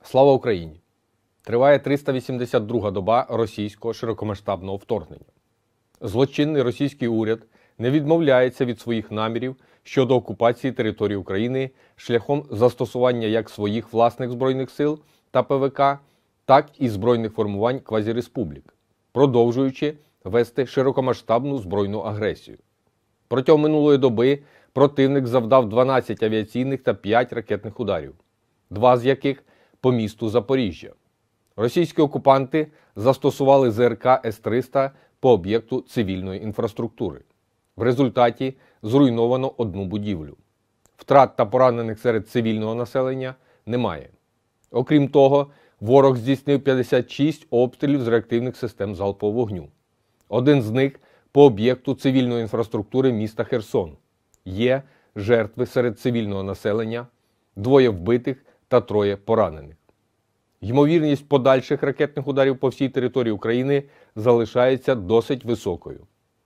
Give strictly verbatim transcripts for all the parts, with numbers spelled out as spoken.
Слава Україні! Триває триста вісімдесят друга доба російського широкомасштабного вторгнення. Злочинний російський уряд не відмовляється від своїх намірів щодо окупації території України шляхом застосування як своїх власних збройних сил та ПВК, так і збройних формувань квазіреспублік, продовжуючи вести широкомасштабну збройну агресію. Протягом минулої доби противник завдав дванадцять авіаційних та п'ять ракетних ударів, два з яких по місту Запоріжжя. Російські окупанти застосували ЗРК С триста по об'єкту цивільної інфраструктури. В результаті зруйновано одну будівлю. Втрат та поранених серед цивільного населення немає. Окрім того, ворог здійснив п'ятдесят шість обстрілів з реактивних систем залпового вогню. Один з них по об'єкту цивільної інфраструктури міста Херсон. Є жертви серед цивільного населення, двоє вбитих та троє поранених. Ймовірність подальших ракетних ударів по всій території України залишається досить високою.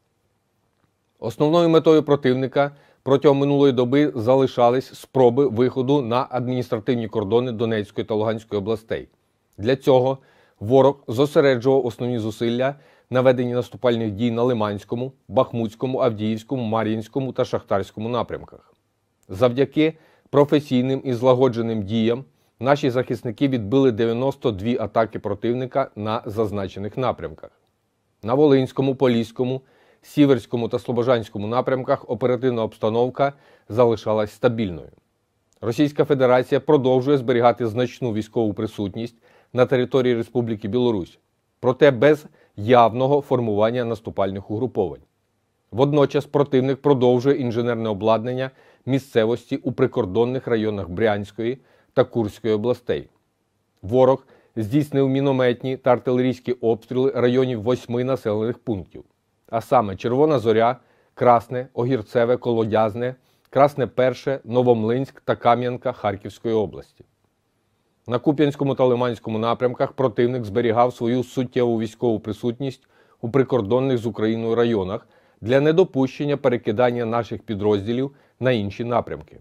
Основною метою противника протягом минулої доби залишались спроби виходу на адміністративні кордони Донецької та Луганської областей. Для цього ворог зосереджував основні зусилля на веденні наступальних дій на Лиманському, Бахмутському, Авдіївському, Мар'їнському та Шахтарському напрямках. Завдяки професійним і злагодженим діям наші захисники відбили дев'яносто дві атаки противника на зазначених напрямках. На Волинському, Поліському, Сіверському та Слобожанському напрямках оперативна обстановка залишалась стабільною. Російська Федерація продовжує зберігати значну військову присутність на території Республіки Білорусь, проте без явного формування наступальних угруповань. Водночас противник продовжує інженерне обладнання місцевості у прикордонних районах Брянської та Курської областей. Ворог здійснив мінометні та артилерійські обстріли районів восьми населених пунктів, а саме Червона Зоря, Красне, Огірцеве, Колодязне, Красне Перше, Новомлинськ та Кам'янка Харківської області. На Куп'янському та Лиманському напрямках противник зберігав свою суттєву військову присутність у прикордонних з Україною районах для недопущення перекидання наших підрозділів на інші напрямки.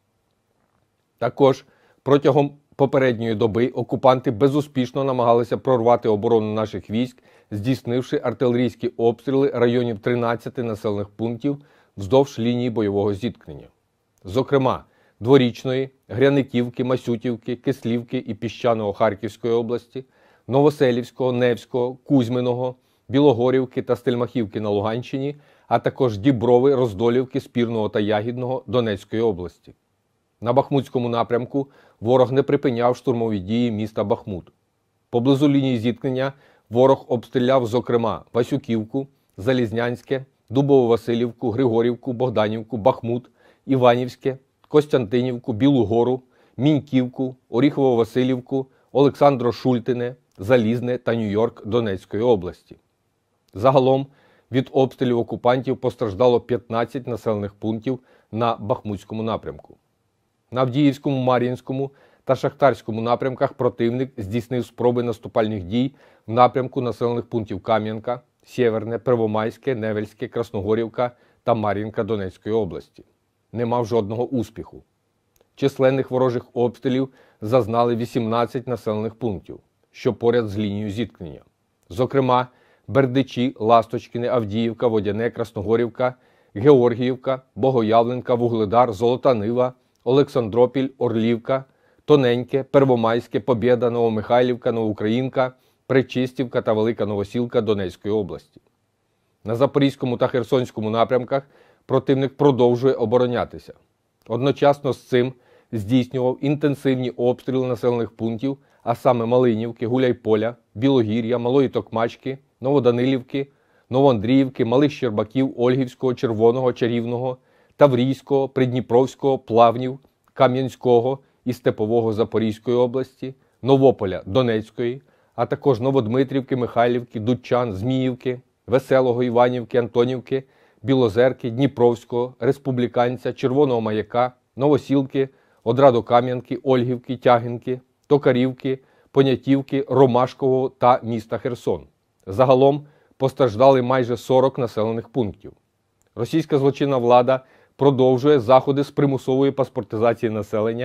Також протягом попередньої доби окупанти безуспішно намагалися прорвати оборону наших військ, здійснивши артилерійські обстріли районів тринадцяти населених пунктів вздовж лінії бойового зіткнення. Зокрема, Дворічної, Гряниківки, Масютівки, Кислівки і Піщаного Харківської області, Новоселівського, Невського, Кузьминого, Білогорівки та Стельмахівки на Луганщині, а також Діброви, Роздолівки, Спірного та Ягідного Донецької області. На Бахмутському напрямку ворог не припиняв штурмові дії міста Бахмут. Поблизу лінії зіткнення ворог обстріляв, зокрема, Васюківку, Залізнянське, Дубово-Василівку, Григорівку, Богданівку, Бахмут, Іванівське, Костянтинівку, Білу Гору, Міньківку, Оріхово-Василівку, Олександро-Шультине, Залізне та Нью-Йорк Донецької області. Загалом від обстрілів окупантів постраждало п'ятнадцять населених пунктів на Бахмутському напрямку. На Авдіївському, Мар'їнському та Шахтарському напрямках противник здійснив спроби наступальних дій в напрямку населених пунктів Кам'янка, Сєверне, Первомайське, Невельське, Красногорівка та Мар'їнка Донецької області. Не мав жодного успіху. Численних ворожих обстрілів зазнали вісімнадцять населених пунктів, що поряд з лінією зіткнення. Зокрема, Бердичі, Ласточкине, Авдіївка, Водяне, Красногорівка, Георгіївка, Богоявленка, Вугледар, Золота Нива, Олександропіль, Орлівка, Тоненьке, Первомайське, Побєда, Новомихайлівка, Новоукраїнка, Пречистівка та Велика Новосілка Донецької області. На Запорізькому та Херсонському напрямках противник продовжує оборонятися. Одночасно з цим здійснював інтенсивні обстріли населених пунктів, а саме Малинівки, Гуляйполя, Білогір'я, Малої Токмачки, Новоданилівки, Новоандріївки, Малих Щербаків, Ольгівського, Червоного, Чарівного, Таврійського, Придніпровського, Плавнів, Кам'янського і Степового Запорізької області, Новополя Донецької, а також Новодмитрівки, Михайлівки, Дудчан, Зміївки, Веселого, Іванівки, Антонівки, Білозерки, Дніпровського, Республіканця, Червоного Маяка, Новосілки, Одрадокам'янки, Ольгівки, Тягинки, Токарівки, Понятівки, Ромашкового та міста Херсон. Загалом постраждали майже сорок населених пунктів. Російська злочинна влада продовжує заходи з примусової паспортизації населення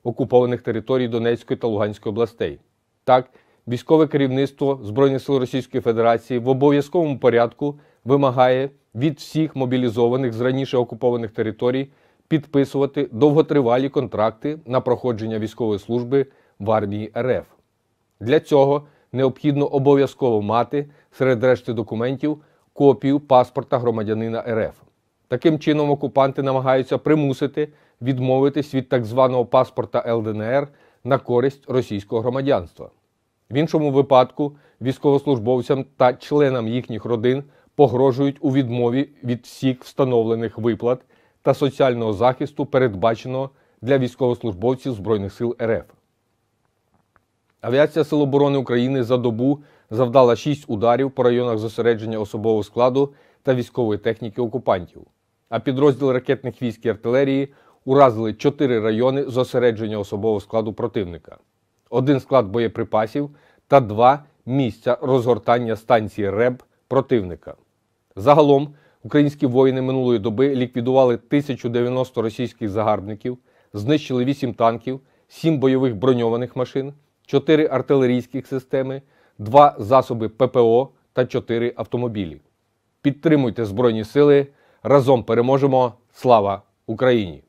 окупованих територій Донецької та Луганської областей. Так, військове керівництво Збройних сил Російської Федерації в обов'язковому порядку вимагає від всіх мобілізованих з раніше окупованих територій підписувати довготривалі контракти на проходження військової служби в армії РФ. Для цього необхідно обов'язково мати серед решти документів копію паспорта громадянина РФ. Таким чином окупанти намагаються примусити відмовитись від так званого паспорта Ел Де Ен Ер на користь російського громадянства. В іншому випадку військовослужбовцям та членам їхніх родин погрожують у відмові від всіх встановлених виплат та соціального захисту, передбаченого для військовослужбовців Збройних сил РФ. Авіація Сил оборони України за добу завдала шість ударів по районах зосередження особового складу та військової техніки окупантів, а підрозділи ракетних військ і артилерії уразили чотири райони зосередження особового складу противника, один склад боєприпасів та два місця розгортання станції РЕБ противника. Загалом українські воїни минулої доби ліквідували тисячу дев'яносто російських загарбників, знищили вісім танків, сім бойових броньованих машин, чотири артилерійських системи, два засоби Пе Пе О та чотири автомобілі. Підтримуйте Збройні сили, разом переможемо! Слава Україні!